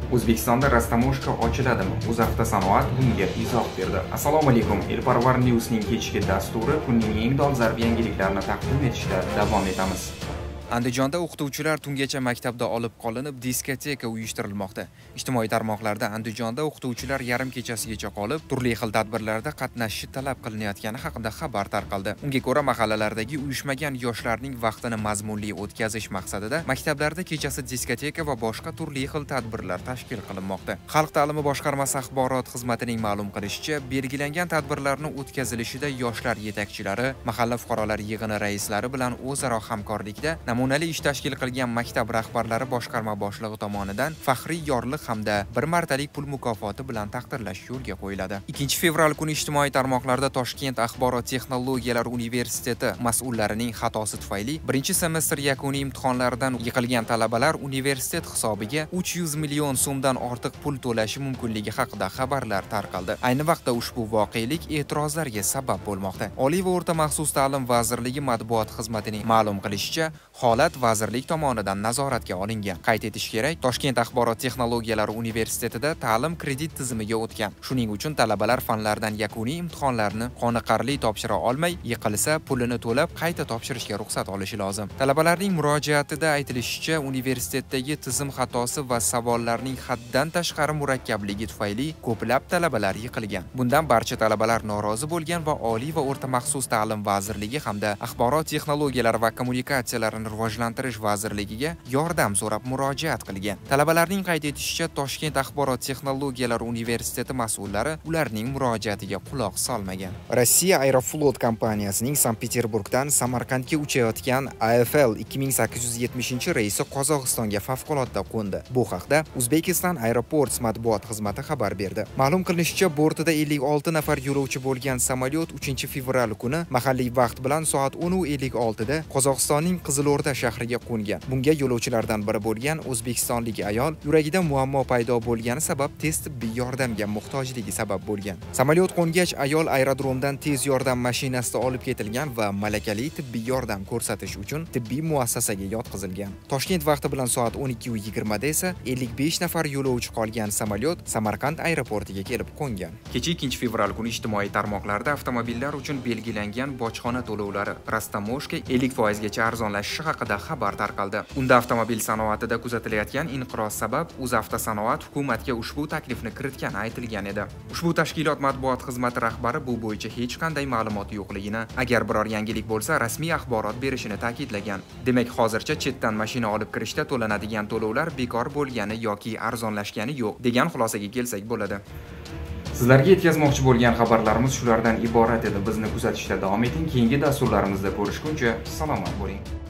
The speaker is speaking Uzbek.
O'zbekistonda Rastamoshka ochiladimi? UzAvtosanoat bunga izoh berdi. Assalomu alaykum. Elparvar News'ning kechki dasturi kunning eng dolzarb yangiliklarini taqdim etishda davom etamiz. Andijonda o'qituvchilar tungacha maktabda olib qolinib, diskoteka uyushtirilmoqda. Ijtimoiy tarmoqlarda Andijonda o'qituvchilar yarim kechasigacha qolib, turli xil tadbirlarda qatnashishi talab qilinayotgani haqida xabar tarqaldi. Unga ko'ra, mahallalardagi uyushmagan yoshlarning vaqtini mazmunli o'tkazish maqsadida maktablarda kechasi diskoteka va boshqa turli xil tadbirlar tashkil qilinmoqda. Xalq ta'limi boshqarmasi axborot xizmatining ma'lum qilishicha, belgilangan tadbirlarning o'tkazilishida yoshlar yetakchilari, mahalla fuqarolar yig'ini raislari bilan o'zaro hamkorlikda namunali ish tashkil qilgan maktab rahbarlari boshqarma boshlig'i tomonidan faxriy yorliq hamda bir martalik pul mukofoti bilan taqdirlash yo'lga qo'yiladi. 2 fevral kuni ijtimoiy tarmoqlarda Toshkent axborot texnologiyalari universiteti mas'ullarining xatosi tufayli birinchi semestr yakuniy imtihonlaridan yiqilgan talabalar universitet hisobiga 300 million so'mdan ortiq pul to'lashi mumkinligi haqida xabarlar tarqaldi. Ayni vaqtda ushbu voqelik e'tirozlarga sabab bo'lmoqda. Oliy va o'rta maxsus ta'lim vazirligi matbuot xizmatining ma'lum qilishicha, holat vazirlik tomonidan nazoratga olingan. Qayd etish kerak, Toshkent axborot texnologiyalari universitetida ta'lim kredit tizimiga o'tgan. Shuning uchun talabalar fanlardan yakuniy imtihonlarni qoniqarli topshira olmay, yiqilsa pulini to'lab qayta topshirishga ruxsat olishi lozim. Talabalarning murojaatida aytilishicha, universitetdagi tizim xatosi va savollarning haddan tashqari murakkabligi tufayli ko'plab talabalar yiqilgan. Bundan barcha talabalar norozi bo'lgan va Oliy va o'rta maxsus ta'lim vazirligi hamda axborot texnologiyalari va kommunikatsiyalarini rivojlantirish vazirligiga yordam so'rab murojaat qilgan. Talabalarning qayd etishicha, Toshkent axborot texnologiyalari universiteti mas'ullari ularning murojaatiga quloq solmagan. Rossiya Aeroflot kompaniyasining Sankt-Peterburgdan Samarqandga uchayotgan AFL 2870 reysi Qozog'istonga favqulodda qo'ndi. Bu haqda Uzbekistan Aeroports matbuot xizmati xabar berdi. Ma'lum qilinishicha, bortida 56 nafar yo'lovchi bo'lgan samolyot 3 fevral kuni mahalliy vaqt bilan soat 10:56 da Qozog'istonning Qizilo'rda shahriga qo'ngan. Bunga yo'lovchilardan biri bo'lgan o'zbekistonlik ayol yuragida muammo paydo bo'lgani sabab tez tibbiy yordamga muhtojligi sabab bo'lgan. Samolyot qo'ngach ayol aerodromdan tez yordam mashinasida olib ketilgan va malakali tibbiy yordam ko'rsatish uchun tibbiy muassasaga yotqizilgan. Toshkent vaqti bilan soat 12:20 da esa 55 nafar yo'lovchi qolgan samolyot Samarqand aeroportiga kelib qo'ngan. Kecha 2 fevral kuni ijtimoiy tarmoqlarda avtomobillar uchun belgilangan bojxona to'lovlari Rastamoshka 50% gacha arzonlashishi haqida xabar tarqaldi. Unda avtomobil sanoatida kuzatilayotgan inqiroz sabab UzAvtosanoat hukumatga ushbu taklifni kiritgani aytilgan edi. Ushbu tashkilot matbuot xizmati rahbari bu bo'yicha hech qanday ma'lumot yo'qligini, agar biror yangilik bo'lsa, rasmiy axborot berishini ta'kidlagan. Demak, hozircha chetdan mashina olib kirishda to'lanadigan to'lovlar bekor bo'lgani yoki arzonlashgani yo'q degan xulosaga kelsak bo'ladi. Sizlarga yetkazmoqchi bo'lgan xabarlarimiz shulardan iborat edi. Bizni kuzatishda davom eting. Keyingi dasturlarimizda ko'rishguncha salomat bo'ling.